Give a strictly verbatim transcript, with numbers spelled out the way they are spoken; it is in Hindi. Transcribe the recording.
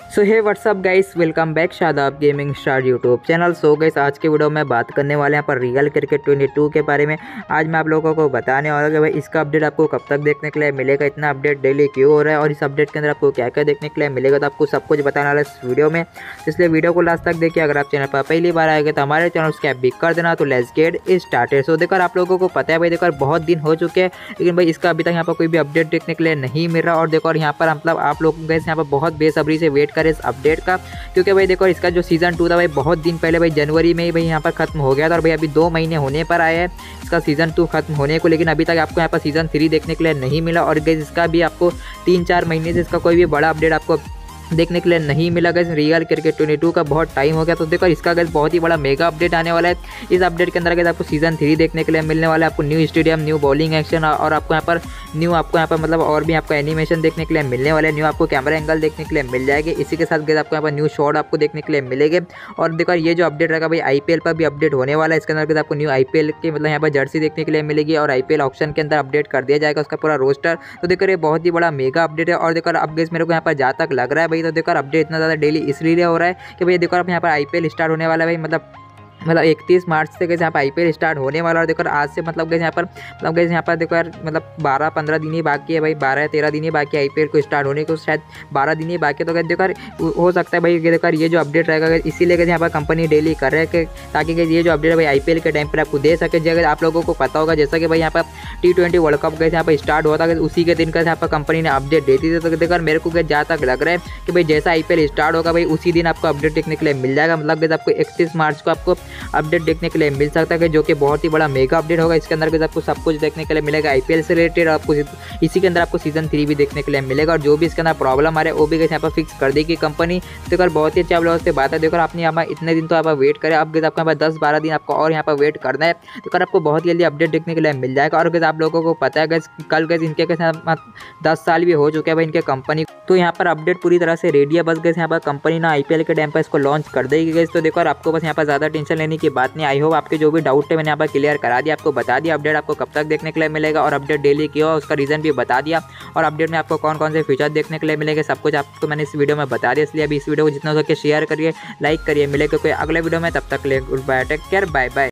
सो hey what's up guys, welcome back Shadab gaming star YouTube channel. So guys, आज के वीडियो में बात करने वाले हैं पर रियल क्रिकेट बाईस के बारे में। आज मैं आप लोगों को बताने वाला हूं कि भाई इसका अपडेट आपको कब तक देखने के लिए मिलेगा, इतना अपडेट डेली क्यों हो रहा है और इस अपडेट के अंदर आपको क्या क्या देखने के लिए मिलेगा। तो आपको सब कुछ बताने वाला है इस वीडियो में, इसलिए वीडियो को लास्ट तक देखिए। अगर आप चैनल पर पहली बार आएगा तो हमारे चैनल को भी कर देना। तो लेट्स गेट स्टार्टेड। सो देखकर आप लोगों को पता है भाई, देखकर बहुत दिन हो चुके हैं लेकिन भाई इसका अभी तक यहाँ पर कोई भी अपडेट देखने के लिए नहीं मिल रहा। और देखो यहाँ पर मतलब आप लोग गए यहाँ पर बहुत बेसब्री से वेट करें इस अपडेट का, क्योंकि भाई देखो इसका जो सीज़न टू था भाई बहुत दिन पहले भाई जनवरी में ही भाई यहाँ पर खत्म हो गया था और भाई अभी दो महीने होने पर आए हैं इसका सीज़न टू खत्म होने को, लेकिन अभी तक आपको यहाँ पर सीज़न थ्री देखने के लिए नहीं मिला। और गाइस इसका भी आपको तीन चार महीने से इसका कोई भी बड़ा अपडेट आपको देखने के लिए नहीं मिला। गाइस रियल क्रिकेट बाईस का बहुत टाइम हो गया, तो देखो इसका गाइस बहुत ही बड़ा मेगा अपडेट आने वाला है। इस अपडेट के अंदर गाइस आपको सीजन थ्री देखने के लिए मिलने वाला है, आपको new stadium, new bowling action और आपको यहाँ पर न्यू आपको यहाँ पर मतलब और भी आपको एनिमेशन देखने के लिए मिलने वाले हैं, न्यू आपको कैमरा एंगल देखने के लिए मिल जाएगी। इसी के साथ गाइस आपको यहाँ पर न्यू शॉट आपको देखने के लिए मिलेंगे। और देखो ये जो अपडेट रहेगा भाई आईपीएल पर भी अपडेट होने वाला है। इसके अंदर आपको न्यू आईपीएल के मतलब यहाँ पर जर्सी देखने के लिए मिलेगी और आईपीएल ऑप्शन के अंदर अपडेट कर दिया जाएगा उसका पूरा रोस्टर। तो देखो ये बहुत ही बड़ा मेगा अपडेट है। और देखो अब गाइस मेरे को यहाँ पर जहाँ तक लग रहा है भाई, तो देखो अपडेट इतना ज़्यादा डेली इसलिए हो रहा है कि भाई देखो आप यहाँ पर आईपीएल स्टार्ट होने वाला है भाई, मतलब मतलब इकतीस मार्च से कैसे यहाँ पर आईपीएल स्टार्ट होने वाला। और देखो आज से मतलब कैसे यहाँ पर मतलब कैसे यहाँ पर देखो यार मतलब बारह पंद्रह दिन ही बाकी है भाई, बारह तेरह दिन ही बाकी है आईपीएल को स्टार्ट होने को, शायद बारह दिन ही बाकी है। तो देखो यार हो सकता है भाई देखो ये जो अपडेट रहेगा इसीलिए कैसे यहाँ पर कंपनी डेली कर रहे हैं ताकि ये जो अपडेट है भाई आईपीएल के टाइम पर आपको दे सके। जगह आप लोगों को पता होगा जैसा कि भाई यहाँ पर टी ट्वेंटी वर्ल्ड कप कैसे यहाँ पर स्टार्ट हुआ था, उसी के दिन का यहाँ पर कंपनी ने अपडेट देती थी। तो देखो मेरे को जहाँ तक लग रहा है कि भाई जैसा आईपीएल स्टार्ट होगा भाई उसी दिन आपको अपडेट देखने के लिए मिल जाएगा। मतलब आपको इकतीस मार्च को आपको अपडेट देखने के लिए मिल सकता है, जो कि बहुत ही बड़ा मेगा अपडेट होगा। इसके अंदर आपको सब कुछ देखने के लिए मिलेगा आईपीएल से रिलेटेड, आपको इसी के अंदर आपको सीजन थ्री भी देखने के लिए मिलेगा। और जो भी इसके अंदर प्रॉब्लम आ रहा है वो भी यहाँ पर फिक्स कर देगी कंपनी। देखो बहुत ही अच्छी आप लोगों से बात है। देखो आपने यहाँ पर इतने दिन तो आप वेट करें, अब आपको यहाँ पर दस बारह दिन आपको और यहाँ पर वेट करना है, तो कर आपको बहुत जल्दी अपडेट देखने के लिए मिल जाएगा। और गैस आप लोगों को पता है गैस कल गैस इनके कैसे दस साल भी हो चुके हैं भाई इनके कंपनी, तो यहाँ पर अपडेट पूरी तरह से रेडी है। बस गैस यहाँ पर कंपनी ना आईपीएल के टाइम पर इसको लॉन्च कर देगी गैस। तो देखो आपको बस यहाँ पर ज़्यादा टेंशन लेने की बात नहीं। आई होप आपके जो भी डाउट है मैंने यहाँ पर क्लियर करा दिया, आपको बता दिया अपडेट आपको कब तक देखने के लिए मिलेगा और अपडेट डेली क्यों है उसका रीज़न भी बता दिया। और अपडेट में आपको कौन कौन से फीचर देखने के लिए मिलेंगे सब कुछ आपको मैंने इस वीडियो में बता दिया। इसलिए अभी इस वीडियो को जितना हो सके शेयर करिए, लाइक करिए। मिलेगा कोई अगले वीडियो में, तब तक ले good bye, take care, bye bye.